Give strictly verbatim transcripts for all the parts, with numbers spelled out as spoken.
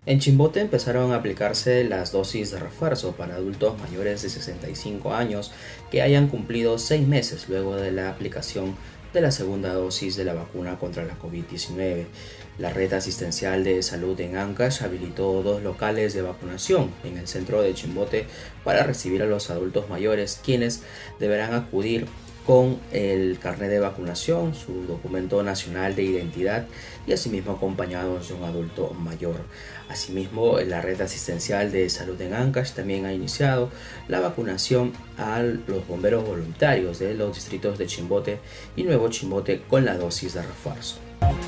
En Chimbote empezaron a aplicarse las dosis de refuerzo para adultos mayores de sesenta y cinco años que hayan cumplido seis meses luego de la aplicación de la segunda dosis de la vacuna contra la COVID diecinueve. La red asistencial de salud en Ancash habilitó dos locales de vacunación en el centro de Chimbote para recibir a los adultos mayores, quienes deberán acudir con el carnet de vacunación, su documento nacional de identidad y asimismo acompañados de un adulto mayor. Asimismo, la red asistencial de salud en Ancash también ha iniciado la vacunación a los bomberos voluntarios de los distritos de Chimbote y Nuevo Chimbote con la dosis de refuerzo.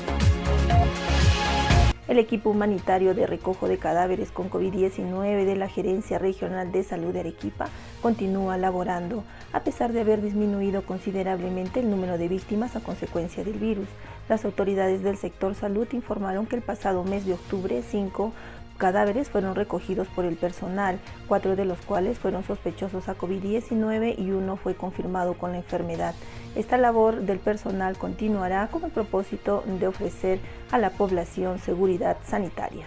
El equipo humanitario de recojo de cadáveres con COVID diecinueve de la Gerencia Regional de Salud de Arequipa continúa laborando, a pesar de haber disminuido considerablemente el número de víctimas a consecuencia del virus. Las autoridades del sector salud informaron que el pasado mes de octubre, cinco cadáveres fueron recogidos por el personal, cuatro de los cuales fueron sospechosos a COVID diecinueve y uno fue confirmado con la enfermedad. Esta labor del personal continuará con el propósito de ofrecer a la población seguridad sanitaria.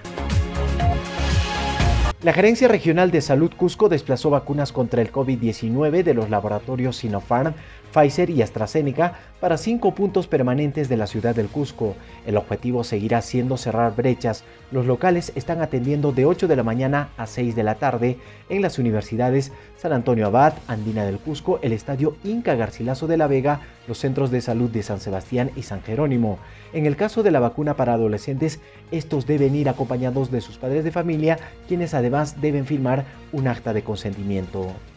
La Gerencia Regional de Salud Cusco desplazó vacunas contra el COVID diecinueve de los laboratorios Sinopharm, Pfizer y AstraZeneca para cinco puntos permanentes de la ciudad del Cusco. El objetivo seguirá siendo cerrar brechas. Los locales están atendiendo de ocho de la mañana a seis de la tarde en las universidades San Antonio Abad, Andina del Cusco, el Estadio Inca Garcilaso de la Vega, los centros de salud de San Sebastián y San Jerónimo. En el caso de la vacuna para adolescentes, estos deben ir acompañados de sus padres de familia, quienes además deben firmar un acta de consentimiento.